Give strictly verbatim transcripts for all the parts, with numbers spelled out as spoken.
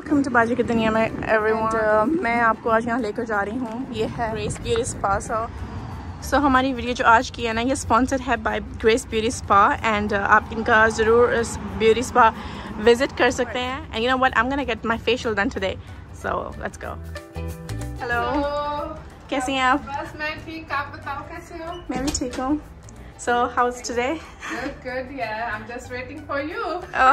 Welcome to बाजी की दुनिया में एवरीवन। uh, मैं आपको आज यहाँ लेकर जा रही हूँ। ये है Grace beauty spa. So so हमारी वीडियो जो आज की है ना, ये स्पॉन्सर्ड है by Grace beauty spa and आप इनका ज़रूर इस ब्यूटी स्पा विजिट कर सकते हैं। And you know what, I am gonna get my facial done today, so let's go. Hello, कैसी हैं आप? बस मैं ठीक, आप बताओ कैसे हो? मैं भी ठीक हूँ। So how's today? Good, good. Yeah, I'm just waiting for you. Oh.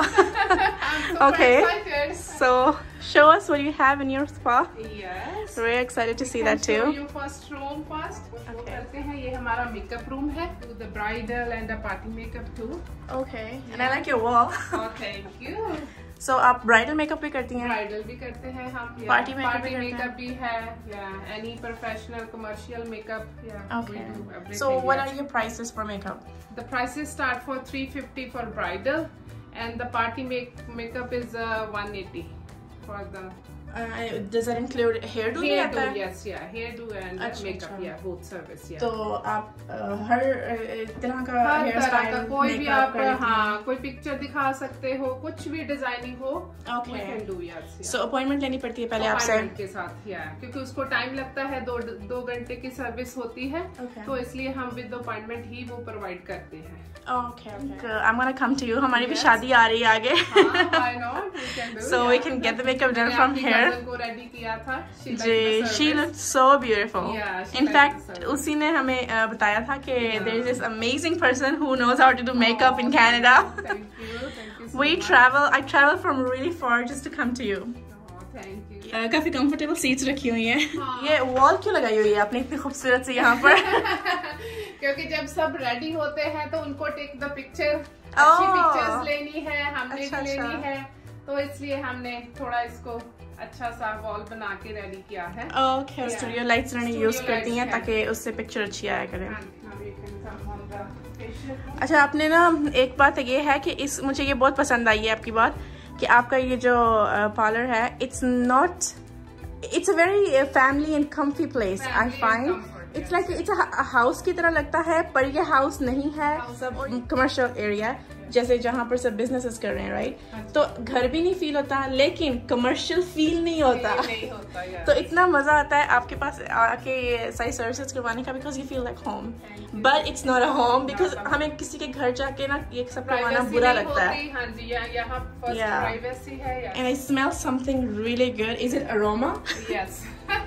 I'm super Okay. excited. So show us what you have in your spa. Yes. We're excited to see Can that too. show you first room first. वो Okay. करते हैं, ये हमारा makeup room है. Do the bridal and the party makeup too. Okay. And I like your wall. Oh, thank you. So आप bridal makeup भी करती हैं? Bridal भी करते हैं हम. Yeah. Party makeup Party भी करते makeup भी है. Yeah. Any professional commercial makeup. Yeah. Okay. We do everything. So what yes. are your prices for makeup? The prices start for three fifty for bridal, and the party make makeup is uh, one eighty for the Uh, does that include hairdo? भी आता hairdo. है? Yes, yeah, hairdo and अच्छा, makeup. अच्छा। Yeah, both service. Yeah. तो आप uh, हर uh, तरह का her hair तरह का स्टाइल कोई भी आप कर लेती हाँ हैं? कोई पिक्चर दिखा सकते हो, कुछ भी डिजाइनिंग हो. Okay. We can do, yes, yeah. So appointment लेनी पड़ती है पहले आपसे? Appointment के साथ, yeah, क्योंकि उसको टाइम लगता है, दो दो घंटे की सर्विस होती है. Okay. तो इसलिए हम विद अपॉइंटमेंट ही वो प्रोवाइड करते हैं. Okay, okay. I'm gonna come to you. हमारी भी Yes. शादी आ रही है आगे. हाँ, why not? We can do. So yeah. we can get the makeup done मैंने from आपकी here. cousin को ready किया था. She liked the ji, she service. looked so beautiful. Yeah, she In liked the fact, service. उसी ने हमें uh, बताया था कि Yeah. there is this amazing person who knows how to do makeup in Canada. Thank you, thank you so We much. travel. I travel from really far just to come to you. Oh, thank you. Uh, काफी comfortable seats रखी हुई हैं. हाँ. ये wall क्यों लगाई हुई है आपने इतनी खूबसूरत सी यहाँ पर? क्योंकि जब सब रेडी होते हैं तो उनको टेक द पिक्चर, Oh. अच्छी पिक्चर्स लेनी है, हमने अच्छा, भी लेनी अच्छा. है, तो इसलिए हमने थोड़ा इसको अच्छा सा वॉल बना के रेडी किया है. Okay, Yeah. studio lights रहने Studio use करती हैं lights, ताकि उससे picture अच्छी आया करे. And now we can come on the facial. अच्छा, आपने ना एक बात ये है कि इस मुझे ये बहुत पसंद आई है आपकी बात कि आपका ये जो पार्लर है, it's not, it's a very family and comfy place. I Family and find comfort, it's yes. like it's a house की तरह लगता है, पर ये हाउस नहीं है, सब commercial area जैसे जहाँ पर सब businesses कर रहे हैं, right? तो घर भी नहीं फील होता, लेकिन commercial फील नहीं होता. नहीं होता, yeah. तो इतना मजा आता है आपके पास आके ये सारी सर्विसेज करवाने का, because you feel like home. But it's not a home because हमें किसी के घर जाके ना ये सब करवाना Privacy बुरा नहीं लगता है. होती, हाँ जी, यहाँ यहाँ first Yeah. privacy है. Yeah. And I smell something really good. Is it aroma? Yes.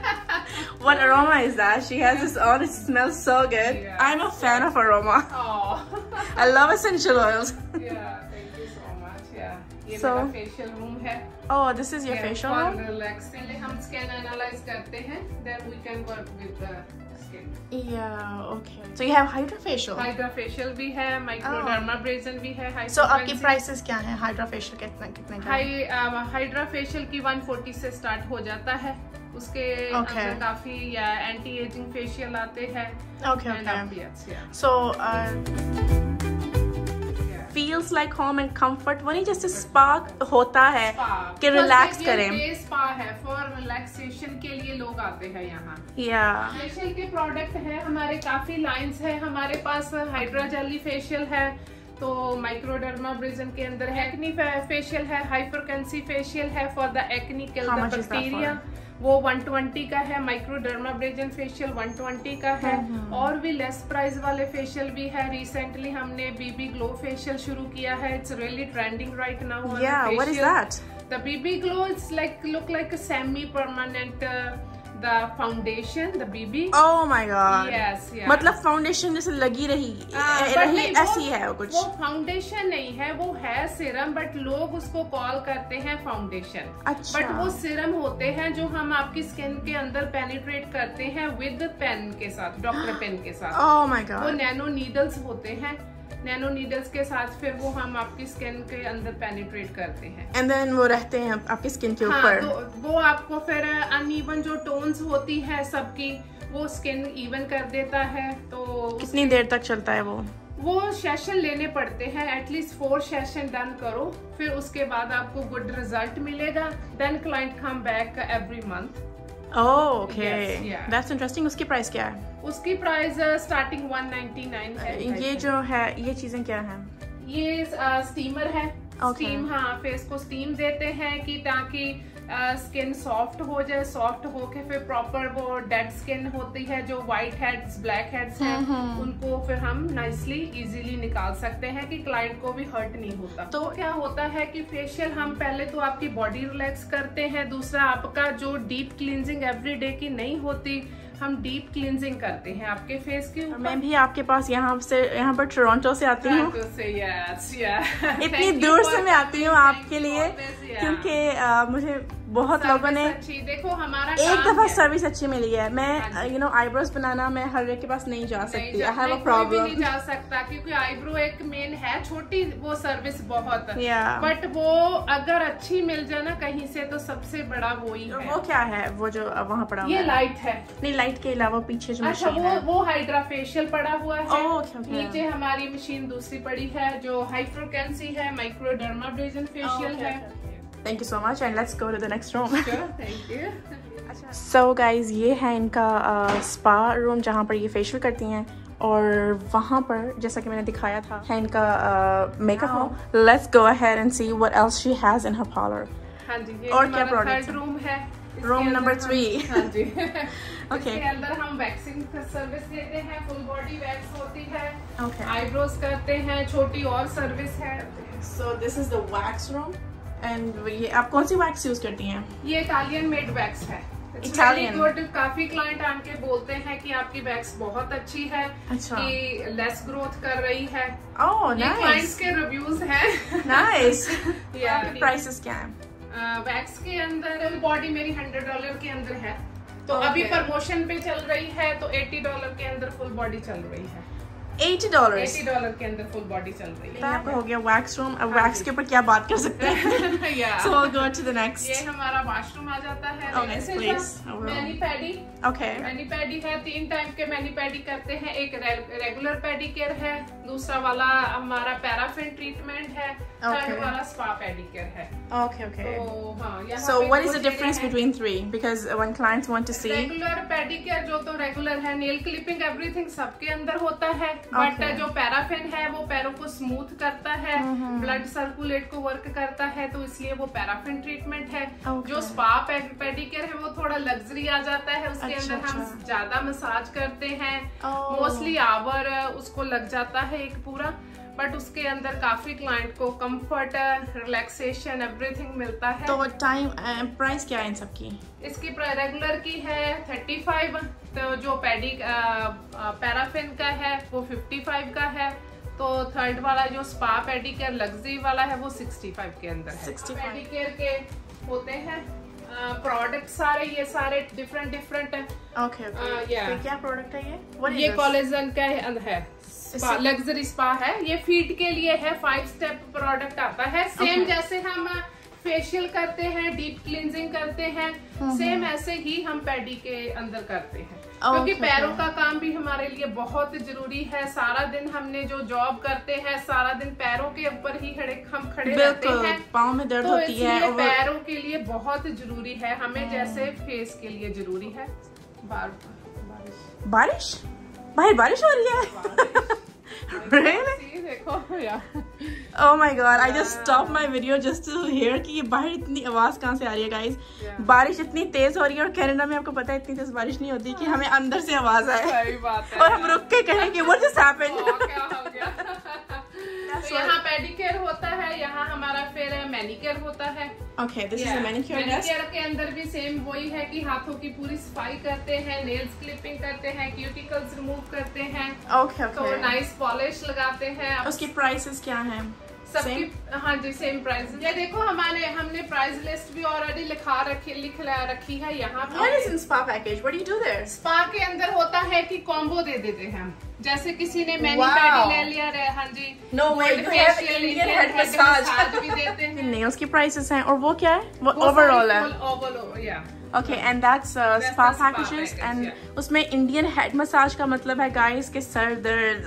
What aroma is that? She has this on. It smells so good. Yeah. I'm a fan of aroma. Oh. I love essential oils. Yeah, thank you so much. Yeah. ये So- मेरा facial room है. Oh, this is your Yeah, facial for room? relax. पहले हम scan analyze करते हैं, then we can work with the skin. Yeah. Okay. So you have hydrofacial. Hydrofacial भी है, microdermabrasion भी है. high So आपकी frequency. prices क्या हैं? Hydrofacial कितने कितने का? High um, hydrofacial की one forty से start हो जाता है. उसके Okay. अंदर काफी एंटी एजिंग फेशियल आते हैं. Okay. And Okay. up, yes, yeah. So uh, Yeah. feels like home and comfort. वो नहीं जैसे spa होता है Spa. कि Plus relax ये करें. day spa है, for relaxation के लिए लोग आते हैं यहाँ. Yeah. फेशियल के प्रोडक्ट है हमारे, काफी लाइंस है हमारे पास. हाइड्रा जेली फेशियल है, तो माइक्रोडर्माब्रेजन के अंदर है. एक्नी फेशियल है, हाई फ्रिक्वेंसी फेशियल है for the acne kill How the much is that bacteria, वो one twenty का है. माइक्रोडर्माब्रेजन फेशियल one twenty का है. और भी लेस प्राइस वाले फेशियल भी है. रिसेंटली हमने बीबी ग्लो फेशियल शुरू किया है. It's really trending right now. Yeah. What is that? The B B glow is like look like a semi permanent uh, the foundation, the B B. Oh my god. Yes, yeah. मतलब foundation जैसे लगी रही हाँ, ए- but रही नहीं, ऐसी वो- है वो कुछ. वो फाउंडेशन नहीं है, वो है सिरम, बट लोग उसको कॉल करते हैं फाउंडेशन. अच्छा. बट वो सिरम होते हैं जो हम आपकी स्किन के अंदर पेनिट्रेट करते हैं विद पेन के साथ, डॉक्टर पेन के साथ. Oh my वो god. नैनो नीडल्स होते हैं. नैनो नीडल्स के साथ फिर वो हम आपकी स्किन के अंदर पेनिट्रेट करते हैं. And then वो रहते हैं आपकी स्किन के हाँ, ऊपर. तो वो आपको फिर अनइवन जो टोन्स होती है सबकी, वो स्किन इवन कर देता है. तो कितनी देर तक चलता है वो? वो सेशन लेने पड़ते हैं, एटलीस्ट फोर सेशन डन करो, फिर उसके बाद आपको गुड रिजल्ट मिलेगा. Then client come back every month. Oh, okay. Yes, yeah. That's interesting. उसकी प्राइस क्या है? उसकी प्राइस स्टार्टिंग one ninety-nine है. ये जो है, ये चीजें क्या हैं? ये स्टीमर है. Okay. स्टीम, हाँ, फेस को स्टीम देते हैं कि ताकि स्किन सॉफ्ट हो जाए, सॉफ्ट होके फिर प्रॉपर वो डेड स्किन होती है, जो व्हाइट हेड्स ब्लैक हेड्स हैं, उनको फिर हम नाइसली इजीली निकाल सकते हैं कि क्लाइंट को भी हर्ट नहीं होता। तो क्या होता है कि फेशियल हम पहले तो आपकी बॉडी रिलैक्स करते हैं, दूसरा आपका जो डीप क्लींजिंग एवरीडे की नहीं होती, हम डीप क्लींजिंग करते हैं आपके फेस की ऊपर। मैं भी आपके पास यहाँ से यहाँ पर टोरंटो से आती हूँ, yes, yeah. इतनी दूर से मैं आती हूँ आपके लिए, क्योंकि मुझे बहुत लोगों ने देखो हमारा एक दफा सर्विस अच्छी मिली है। मैं यू नो आईब्रोज बनाना मैं हर एक के पास नहीं जा सकती, आई हैव अ प्रॉब्लम। नहीं जा सकता क्योंकि आईब्रो एक मेन है, छोटी वो सर्विस बहुत, yeah. बट वो अगर अच्छी मिल जाए ना कहीं से तो सबसे बड़ा वो ही है। वो क्या है वो जो वहाँ पड़ा हुआ ये लाइट है? नहीं, लाइट के अलावा पीछे जो अच्छा मशीन वो है वो हाइड्रा फेशियल पड़ा हुआ है। oh, okay, okay. नीचे हमारी मशीन दूसरी पड़ी है जो हाई फ्रिक्वेंसी है, माइक्रोडर्माब्रेजन फेशियल है। Thank you so much and let's go to the next room. Sure, thank you. So guys, ये है इनका स्पा uh, रूम जहाँ पर ये फेशियल करती हैं, और वहाँ पर जैसा कि मैंने दिखाया था है इनका makeup room. Let's go ahead and see what else she has in her parlor. हाँ जी, ये और क्या प्रोडक्ट रूम है, रूम नंबर थ्री। हाँ जी okay. इसके अंदर हम वैक्सिंग सर्विस देते हैं, फुल बॉडी वैक्स होती है, okay. आईब्रोज करते हैं, छोटी और सर्विस है। So this is the wax room and ये आप कौन सी वैक्स यूज करती हैं? ये इटालियन मेड वैक्स है। इटालियन गुड, काफी क्लाइंट आके बोलते हैं कि आपकी वैक्स बहुत अच्छी है, अच्छा, कि लेस ग्रोथ कर रही है। ओह नाइस, क्लाइंट्स के रिव्यूज हैं। नाइस। प्राइसेस क्या है? वैक्स के अंदर बॉडी मेरी हंड्रेड डॉलर के अंदर है, तो okay. अभी प्रमोशन पे चल रही है तो एटी डॉलर के अंदर फुल बॉडी चल रही है। एटी डॉलर एटी डॉलर के अंदर फुल बॉडी चल रही है। आपका हो गया वैक्स रूम। अब वैक्स के ऊपर क्या बात कर सकते हैं? So we'll go to the next. ये हमारा वॉशरूम आ जाता है। Oh, yes, please. Mani pedi. Okay. Mani pedi है, तीन टाइप के मैनी पैडी करते हैं, एक रेगुलर पेडिकेयर है, दूसरा वाला हमारा पैराफिन ट्रीटमेंट है, थर्ड वाला स्पा पेडिकेयर है। Okay, okay. तो हाँ, यहाँ So what is the difference between three? Because when clients want to see. Regular pedicure जो तो रेगुलर है, नेल क्लिपिंग एवरीथिंग सबके अंदर होता है, बट जो पैराफिन है वो पैरों को स्मूथ करता है, ब्लड सर्कुलेट को वर्क करता है, तो इसलिए वो पैराफिन ट्रीटमेंट है। okay. जो स्पा पेडिकेयर है वो थोड़ा लग्जरी आ जाता है, उसके अच्छा, अंदर हम अच्छा. ज्यादा मसाज करते हैं, oh. मोस्टली आवर उसको लग जाता है एक पूरा, बट उसके अंदर काफी क्लाइंट को कंफर्ट, रिलैक्सेशन, एवरीथिंग मिलता है। तो टाइम प्राइस क्या है इन सब की? इसकी रेगुलर की है थर्टी फाइव, तो जो पेडी पैराफिन का है वो फिफ्टी फाइव का है, तो थर्ड वाला जो स्पा पेडिकेयर लग्जरी वाला है वो सिक्सटी फाइव के अंदर है। पेडिकेयर के होते हैं प्रोडक्ट सारे, ये सारे डिफरेंट डिफरेंट है। ओके ओके, तो क्या प्रोडक्ट है ये? What ये कोलेजन का है, स्पा लग्जरी स्पा है, ये फीट के लिए है, फाइव स्टेप प्रोडक्ट आता है, सेम okay. जैसे हम फेशियल करते हैं, डीप क्लींजिंग करते हैं, सेम ऐसे ही हम पेडी के अंदर करते हैं, okay, क्योंकि पैरों okay. का काम भी हमारे लिए बहुत जरूरी है। सारा दिन हमने जो जॉब करते हैं, सारा दिन पैरों के ऊपर ही खड़े हम खड़े रहते हैं, पाँव में दर्द तो होती है, और पैरों के लिए बहुत जरूरी है, हमें जैसे फेस के लिए जरूरी है। बारिश बारिश बाहर बारिश हो रही है। Really? देखो यार, oh my god, I just stopped my video just to hear कि ये बाहर इतनी आवाज कहाँ से आ रही है गाइस। yeah. बारिश इतनी तेज हो रही है, और कनाडा में आपको पता है इतनी तेज बारिश नहीं होती कि हमें अंदर से आवाज आए। सही बात है। और हम रुक के कहें कि what just happened? oh, क्या हो गया? तो यहाँ पेडिकेयर होता है, यहाँ हमारा फिर मैनिकेयर होता है। Okay, this yeah. is a manicure desk. मैनिकेयर के अंदर भी सेम वही है कि हाथों की पूरी सफाई करते हैं, नेल्स क्लिपिंग करते हैं, क्यूटिकल्स रिमूव करते हैं, okay, okay. तो नाइस पॉलिश लगाते हैं। उसकी प्राइसेस क्या हैं? सबकी हाँ जी सेम प्राइस। ये देखो हमारे हमने प्राइस लिस्ट भी ऑलरेडी लिखा रखी लिख रखी है यहाँ पे। What is in spa package? What do you do there? Spa के अंदर होता है कि कॉम्बो दे देते हैं हम, जैसे किसी ने मैनी पैडी ले लिया है, हाँ जी, no way, you have Indian head massage भी देते हैं। nails की प्राइसेस हैं, और वो क्या है? वो ओवरऑल है। ओवरऑल या Okay, and that's uh, spa packages, and yeah. उसमें इंडियन हेड मसाज का मतलब है गाइस के सर दर्द।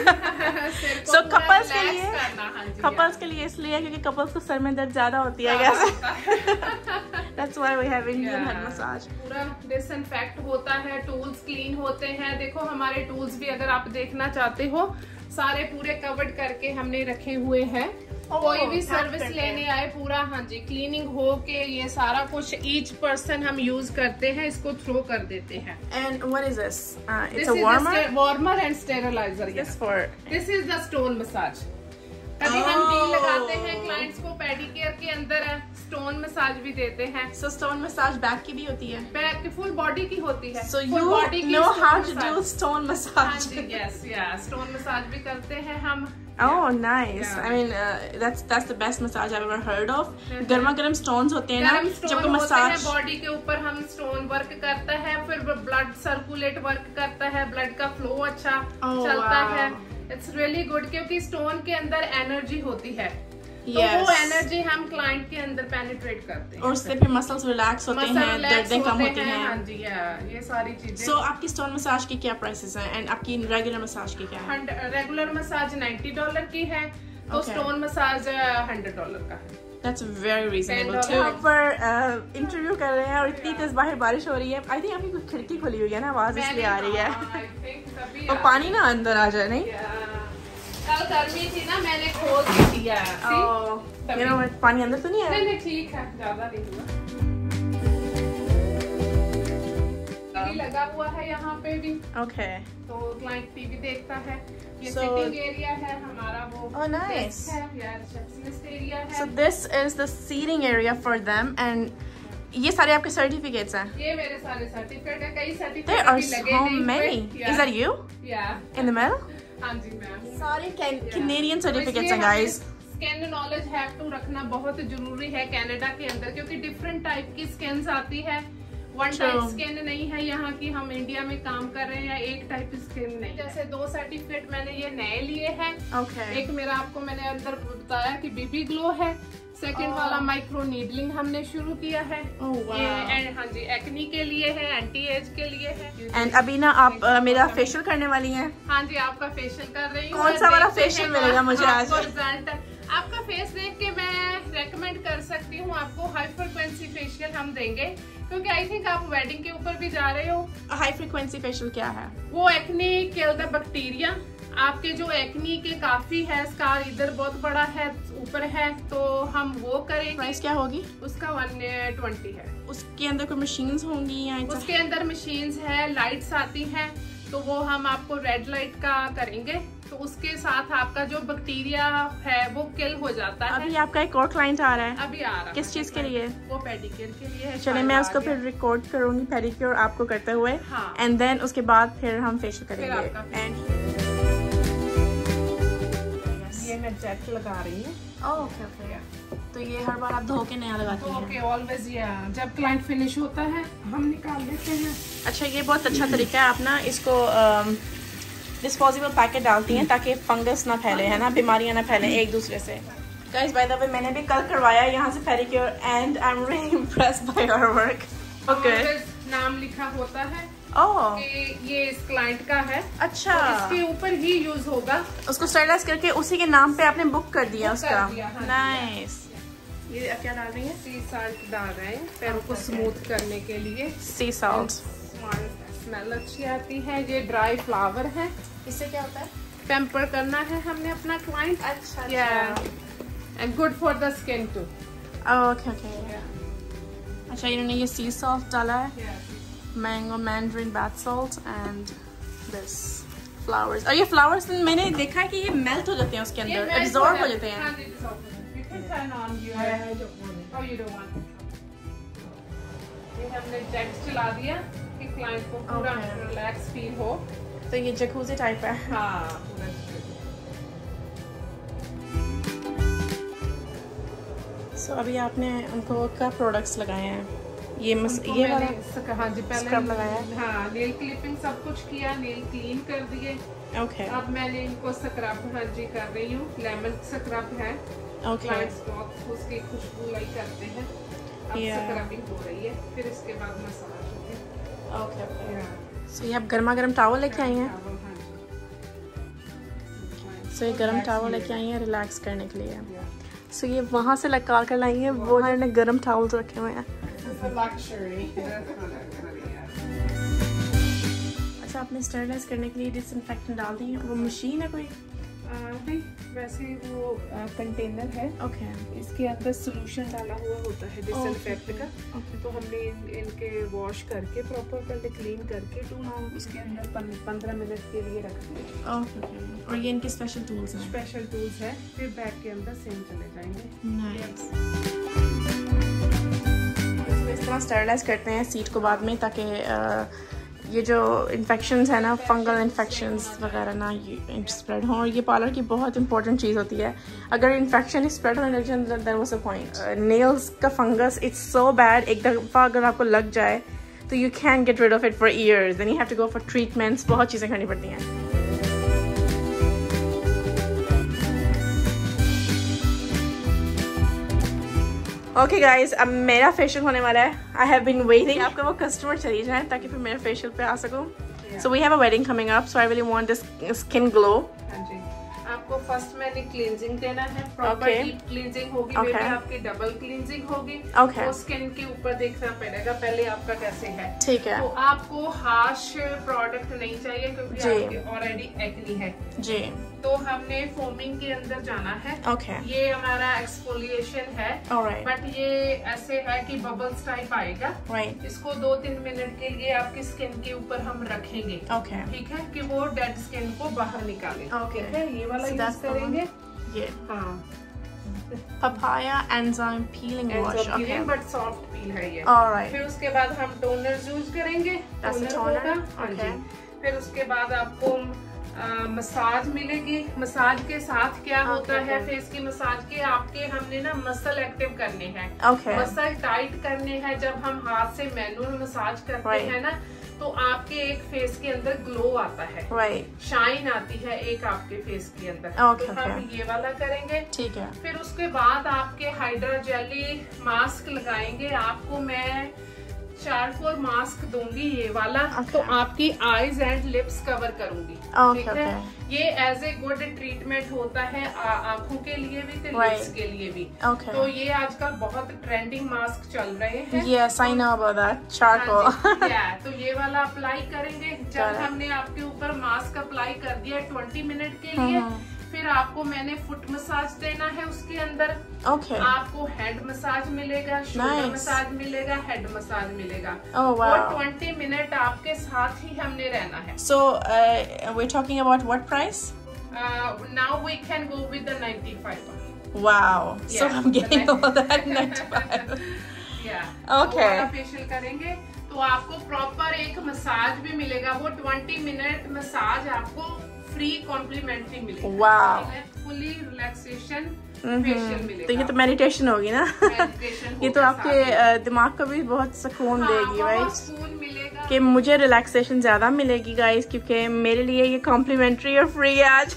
so couples के लिए couples के लिए इसलिए क्योंकि couples को सर में दर्द ज्यादा होती है guys. That's why we have Indian yeah. head massage. पूरा डिसइंफेक्ट होता है, टूल्स क्लीन होते हैं। देखो हमारे टूल्स भी अगर आप देखना चाहते हो सारे पूरे कवर्ड करके हमने रखे हुए हैं, कोई भी सर्विस लेने आए पूरा, हाँ जी, क्लीनिंग हो के ये सारा कुछ ईच पर्सन हम यूज करते हैं, इसको थ्रो कर देते हैं। And what is this? It's a warmer warmer and sterilizer. This for this is the stone massage. कभी हम डील लगाते हैं क्लाइंट्स को, पेडिकेयर के अंदर स्टोन मसाज भी देते हैं। सो स्टोन मसाज बैक की भी होती है? बैक की फुल बॉडी की होती है। So you know how to do stone massage? Yes, yeah stone massage भी करते हैं हम। Oh, nice. Yeah. I mean, uh, that's that's the best massage I've ever heard of. गर्मा गर्म stones होते हैं ना, जब को मसाज बॉडी के ऊपर हम स्टोन वर्क करता है, फिर ब्लड सर्कुलेट वर्क करता है, ब्लड का फ्लो अच्छा oh, चलता wow. है। इट्स रियली गुड, क्योंकि स्टोन के अंदर एनर्जी होती है। तो yes. वो एनर्जी हम क्लाइंट के अंदर पेनिट्रेट करते हैं, और उससे फिर मसल्स रिलैक्स होते हैं, दर्दें कम होती हैं। हाँ जी, ये सारी चीजें। सो so, आपकी स्टोन मसाज की क्या प्राइसेस हैं एंड आपकी रेगुलर मसाज की क्या है? रेगुलर मसाज नाइन्टी डॉलर की है, तो स्टोन मसाज हंड्रेड डॉलर का है। That's very reasonable too. यहाँ पर इंटरव्यू कर रहे हैं और इतनी तेज बाहर बारिश हो रही है। आई थिंक आपकी कुछ खिड़की खुली हुई है ना, आवाज इसलिए आ रही है। तो पानी ना अंदर आ जाए। नहीं, कल गर्मी थी ना, मैंने खोल के दिया। you know, पानी अंदर तो नहीं है? नहीं नहीं, ठीक है, ज्यादा नहीं हुआ। टीवी लगा हुआ है यहाँ पे भी। ओके, तो क्लाइंट टीवी देखता है। ये so, सिटिंग एरिया है हमारा, वो oh, nice. है, रिसेप्शनिस्ट एरिया है। So this is the seating area for them and ये सारे आपके सर्टिफिकेट्स हैं? ये मेरे सारे सर्टिफिकेट हैं, कई certificate There are so many. Is that you? Yeah. In the middle? हाँ जी मैम, सारे कैनेडियन सर्टिफिकेट्स हैं guys. Skin knowledge have to रखना बहुत जरूरी है कनाडा के अंदर, क्योंकि डिफरेंट टाइप की स्किन आती है। वन टाइप स्किन नहीं है यहाँ की, हम इंडिया में काम कर रहे हैं, एक टाइप स्किन नहीं। जैसे दो सर्टिफिकेट मैंने ये नए लिए हैं। okay. एक मेरा आपको मैंने अंदर बताया कि बीबी ग्लो है, सेकेंड oh. वाला माइक्रो नीडलिंग हमने शुरू किया है। oh, wow. ये हाँ जी, एक्नी के लिए है, एंटी एज के लिए है। एंड अभी ना आप uh, मेरा फेशियल करने वाली हैं? हाँ जी, आपका फेशियल कर रही हूँ। कौन सा वाला फेशियल मिलेगा मुझे आज? रिजल्ट आपका फेस देख के मैं रेकमेंड कर सकती हूँ आपको, हाई फ्रिक्वेंसी फेशियल हम देंगे, क्योंकि आई थिंक आप वेडिंग के ऊपर भी जा रहे हो। हाई फ्रिक्वेंसी फेशियल क्या है? वो एक्नी किल द बैक्टीरिया। आपके जो एक्नी के काफी है, स्कार इधर बहुत बड़ा है, ऊपर है, तो हम वो करेंगे। प्राइस क्या होगी उसका? वन ट्वेंटी है। उसके अंदर कोई मशीन्स होंगी या? उसके अंदर मशीन्स है, लाइट्स आती हैं, तो वो हम आपको रेड लाइट का करेंगे, तो उसके साथ आपका जो बैक्टीरिया है वो किल हो जाता है। अभी आपका एक और क्लाइंट आ रहा है? अभी आ रहा है। किस चीज के लिए? वो पेडिक्योर के लिए है। चले, मैं उसको फिर रिकॉर्ड करूंगी पेडिक्योर आपको करते हुए। हाँ। एंड देन उसके बाद फिर हम फेशियल करेंगे। एंड ये मैं जेट लगा रही हूँ। ओके ओके, तो ये हर बार आप धो के नया लगाती हैं? Okay, always. या जब क्लाइंट फिनिश होता है हम निकाल लेते हैं। अच्छा, ये बहुत अच्छा तरीका है। आप ना इसको डिस्पोजेबल पैकेट डालती हैं ताकि फंगस ना फैले, है ना, बीमारियां ना फैले एक दूसरे से। गाइस, बाय द वे, मैंने भी कल करवाया यहाँ से pedicure and I am really impressed by your work. Okay, नाम लिखा होता है ओह, कि ये इस क्लाइंट का है। अच्छा, तो इसके ऊपर ही यूज होगा। उसको स्टरलाइज करके उसी के नाम पे आपने बुक कर दिया उसका। नाइस। ये क्या डाल रही है? सी सॉल्ट डाल रहे हैं पैरों को स्मूथ करने के लिए। सी सॉल्ट स्मेल अच्छी आती है। ये ड्राई फ्लावर है। इससे क्या होता है? पैम्पर करना है हमने अपना क्लाइंट। अच्छा, and good for the skin too. Okay okay. अच्छा, इन्होंने ये सी सॉल्ट डाला है, mango mandarin bath salt and this flowers. और ये फ्लावर्स मैंने देखा है कि ये मेल्ट हो जाते हैं उसके अंदर, एब्जॉर्ब हो जाते हैं। ये हमने जेट चला दिया कि क्लाइंट को पूरा रिलैक्स फील हो। तो ये जकूज़ी टाइप है। हाँ, सो so, अभी आपने उनको क्या प्रोडक्ट्स लगाए हैं? ये मस ये वाला? हाँ जी, पहले स्क्रब लगाया। हाँ, नेल क्लिपिंग सब कुछ किया, नेल क्लीन कर दिए। Okay okay. अब मैंने इनको स्क्रब हाँ जी कर रही हूँ। लेमन स्क्रब है। Okay okay. उसकी खुशबू लाई करते हैं। अब yeah. स्क्रबिंग हो रही है, फिर इसके बाद मसाज होगी। Okay okay. सो ये आप गर्मा गर्म टावल लेके आई हैं? सो ये गर्म टावल लेके आई हैं रिलैक्स करने के लिए। सो so, ये वहाँ से लगा कर लाई हैं, वो इन्होंने गर्म टावल्स रखे हुए हैं। अच्छा, आपने स्टरलाइज करने के लिए डिसइंफेक्टेंट डाल दी है? वो मशीन है कोई? नहीं, वैसे वो कंटेनर है। Okay okay. इसके अंदर सोल्यूशन डाला हुआ होता है डिसइंफेक्ट का। okay. तो हमने इन, इनके वॉश करके प्रॉपर पहले क्लीन करके टूल okay. उसके अंदर पंद्रह मिनट के लिए रखते हैं। okay. okay. और ये इनके स्पेशल टूल्स हैं। स्पेशल टूल्स है, फिर बैग के अंदर सेम चले जाएंगे। nice. इस तरह स्टेरिलाइज करते हैं सीट को बाद में, ताकि ये जो इन्फेक्शंस है ना, फंगल इन्फेक्शंस वगैरह ना ये स्प्रेड हों। और ये पार्लर की बहुत इंपॉर्टेंट चीज़ होती है। अगर इन्फेक्शन स्प्रेड होने लग जाए then what's the point. Nails का फंगस इट्स सो बैड, एक दफ़ा अगर आपको लग जाए तो you can get rid of it for years, then you have to go for treatments, बहुत चीज़ें करनी पड़ती हैं। ओके okay गाइज, अब मेरा फेशियल होने वाला है। आई हैव बीन वेटिंग आपका वो कस्टमर चली जाए ताकि फिर मेरे फेशियल पे आ सकूं। So we have a wedding coming up, so I really want this skin glow. हाँ जी, आपको फर्स्ट मैंने क्लींजिंग देना है, प्रॉपर डीप क्लींजिंग होगी। okay. बेबी आपकी डबल क्लींजिंग होगी। okay. तो स्किन के ऊपर देखना पड़ेगा पहले आपका कैसे है। ठीक है। तो आपको हार्श प्रोडक्ट नहीं चाहिए क्योंकि आपकी ऑलरेडी एक्नी है जी। तो हमने फोमिंग के अंदर जाना है। okay. ये हमारा एक्सफोलिएशन है। right. बट ये ऐसे है कि बबल्स टाइप आएगा। right. इसको दो तीन मिनट के लिए आपकी स्किन के ऊपर हम रखेंगे। okay. ठीक है, कि वो डेड स्किन को बाहर निकाले। okay. ठीक है, ये वाला so यूज करेंगे। ये हाँ, papaya enzyme peeling wash, okay. But soft peel है ये। alright. फिर उसके बाद हम टोनर यूज करेंगे। टोनर होगा। okay. फिर उसके बाद आपको मसाज मिलेगी। मसाज के साथ क्या okay, होता है, फेस की मसाज के आपके हमने ना मसल एक्टिव करने हैं। okay. मसल टाइट करने हैं। जब हम हाथ से मैनुअल मसाज करते right. हैं ना, तो आपके एक फेस के अंदर ग्लो आता है। right. शाइन आती है एक आपके फेस के अंदर। okay, तो हम okay. ये वाला करेंगे। ठीक है। फिर उसके बाद आपके हाइड्रा जेली मास्क लगाएंगे। आपको मैं चारकोल मास्क दूंगी ये वाला। okay. तो आपकी आईज एंड लिप्स कवर करूंगी। okay, ठीक है। okay. ये एज ए गुड ट्रीटमेंट होता है आंखों के लिए भी तो right. लिप्स के लिए भी। okay. तो ये आजकल बहुत ट्रेंडिंग मास्क चल रहे हैं। yes, I know about that. charcoal. yeah, तो ये वाला अप्लाई करेंगे। जब हमने आपके ऊपर मास्क अप्लाई कर दिया ट्वेंटी मिनट के लिए, फिर आपको मैंने फुट मसाज देना है उसके अंदर। okay. आपको हेड मसाज मिलेगा, शोल्डर nice. मसाज मिलेगा, हेड मसाज मिलेगा। oh, wow. और ट्वेंटी मिनट आपके साथ ही हमने रहना है। so uh, we're talking about what price? uh, now we can go with the ninety-five one. wow. yeah, so I'm getting all that ninety-five. yeah. okay. वो facial करेंगे तो आपको प्रॉपर एक मसाज भी मिलेगा। वो ट्वेंटी मिनट मसाज आपको free complimentary मिलेगा। wow. फुली रिलैक्सेशन फेशियल मिलेगा। तो ये तो मेडिटेशन होगी ना। ये तो आपके दिमाग को भी बहुत सुकून हाँ, देगी। राइट, सुकून मिलेगा कि मुझे रिलैक्सेशन ज्यादा मिलेगी गाइस, क्योंकि मेरे लिए ये कॉम्प्लीमेंट्री और फ्री है आज।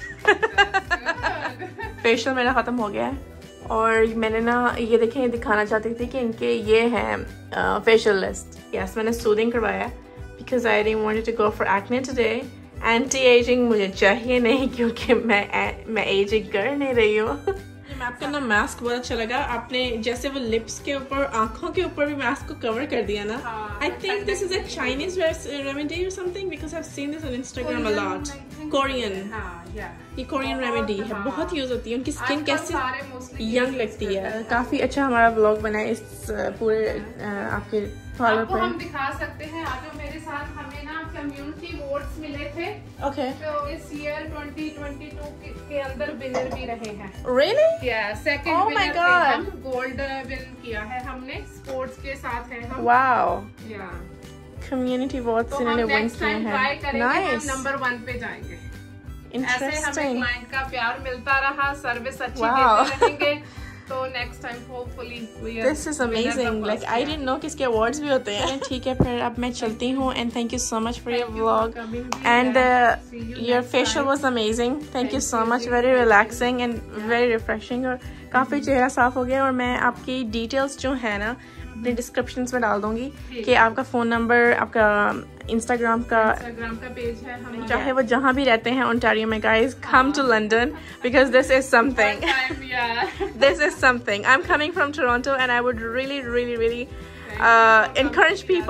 फेशियल मेरा खत्म हो गया है और मैंने ना ये देखें दिखाना चाहती थी कि इनके ये है फेशियल लिस्ट। यस, मैंने सूदिंग करवाया because I didn't want to go for acne today. Anti aging मुझे चाहिए नहीं क्योंकि मैं मैं एजिंग कर नहीं रही हूँ। आपका ना मास्क बहुत अच्छा लगा। आपने जैसे वो लिप्स के ऊपर, आंखों के ऊपर भी मास्क को कवर कर दिया ना। I think this is a Chinese remedy or something because I have seen this on Instagram a lot. Korean, ये कोरियन रेमेडी है, बहुत यूज होती है। उनकी स्किन कैसे यंग लगती है। काफी अच्छा हमारा व्लॉग बना है इस पूरे आपके पार्लर पर। हम दिखा सकते हैं, आज मेरे साथ हमें ना कम्युनिटी अवार्ड्स मिले थे। ओके। तो इस ईयर ट्वेंटी ट्वेंटी टू के अंदर विनर भी रहे हैं। रियली? या सेकंड विनर थे हम, गोल्ड विन किया है हमने, स्पोर्ट्स के साथ है हम। वाओ। या कम्युनिटी अवार्ड्स इन्होंने विन किए हैं। नाइस, नंबर वन पे जाएंगे। ऐसे हमें क्लाइंट का प्यार मिलता रहा, सर्विस अच्छी देते रहेंगे। तो next time hopefully we are. This is amazing, like I didn't know कि इसके अवार्ड्स भी होते हैं। ठीक है, फिर अब मैं चलती हूँ and thank you so much for your vlog and your facial was amazing. Thank you so much, very relaxing and very refreshing. और काफ़ी चेहरा साफ हो गया। और मैं आपकी डिटेल्स जो है ना अपने डिस्क्रिप्शन में डाल दूंगी कि आपका फ़ोन नंबर, आपका इंस्टाग्राम का इंस्टाग्राम का पेज है, हम चाहे वो जहाँ भी रहते हैं ओंटारियो में। Guys come to London because this is something, this is something. I am coming from Toronto and I would really really really encourage people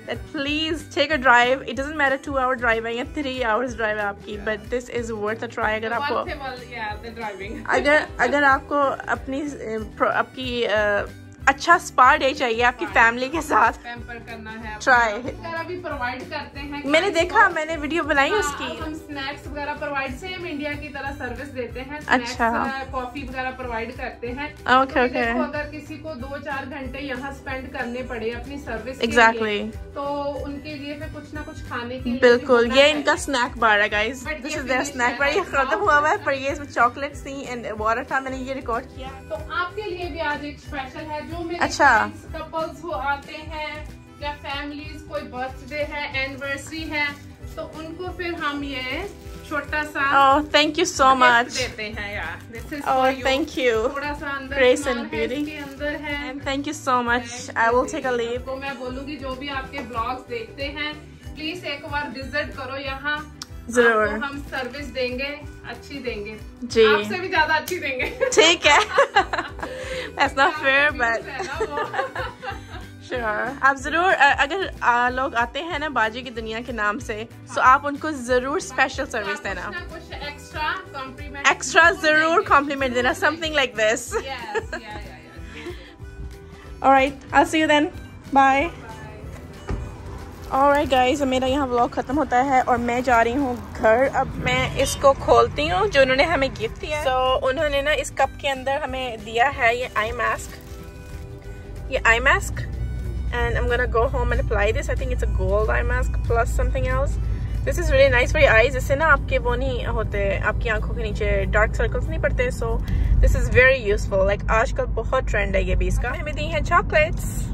that please take a drive. It doesn't matter two hour drive है या three hours drive है आपकी, but this is worth a try. अगर आपको yeah, the driving. अगर अगर आपको अपनी आपकी अच्छा स्पा डे चाहिए आपकी फैमिली के साथ पैम्पर करना है, ट्राई वगैरह भी प्रोवाइड करते हैं। मैंने देखा, मैंने वीडियो बनाई उसकी। हम स्नैक्स वगैरह प्रोवाइड सेम इंडिया की तरह सर्विस देते हैं। अच्छा, कॉफी वगैरह प्रोवाइड करते हैं। Okay okay. अगर किसी को दो चार घंटे यहाँ स्पेंड करने पड़े अपनी सर्विस एग्जैक्टली, तो उनके लिए फिर कुछ ना कुछ खाने के लिए बिल्कुल। ये इनका स्नैक बार है guys, this is their snack bar. ये खत्म हुआ हुआ है पर ये इसमें चॉकलेट्स थी एंड वाटर था, मैंने ये रिकॉर्ड किया। तो आपके लिए भी आज एक स्पेशल है, जो मेरे अच्छा कपल्स हो आते हैं या फैमिलीज, कोई बर्थडे है, एनिवर्सरी है, तो उनको फिर हम ये छोटा सा oh thank you so much देते हैं यार। This is oh for you. thank you, थोड़ा सा अंदर Grace and Beauty के अंदर है, and thank you so much. I will take a leave. तो मैं बोलूँगी जो भी आपके ब्लॉग्स देखते हैं प्लीज एक बार विजिट करो यहाँ, जरूर। हम सर्विस देंगे, अच्छी देंगे जी, आपसे भी ज्यादा अच्छी देंगे। ठीक है That's not fair but Sure. आप जरूर अगर आ, लोग आते हैं ना बाजी की दुनिया के नाम से, तो आप उनको जरूर स्पेशल सर्विस देना, एक्स्ट्रा कॉम्प्लीमेंट एक्स्ट्रा जरूर कॉम्प्लीमेंट देना, something like this. Alright, I see you then, bye. Alright guys, मेरा यहाँ व्लॉग खत्म होता है और मैं जा रही हूँ घर। अब मैं इसको खोलती हूँ जो उन्होंने हमें गिफ्ट दिया है। तो so, उन्होंने ना इस कप के अंदर हमें दिया है ये आई मास्क, ये eye mask and I'm gonna go home and apply this. I think it's a gold eye mask plus something else. This is really nice for your eyes. इससे ना आपके वो नहीं होते, आपकी आंखों के नीचे डार्क सर्कल्स नहीं पड़ते। So this is very useful. Like आजकल बहुत ट्रेंड है ये भी इसका। हमें दी है चॉकलेट्स।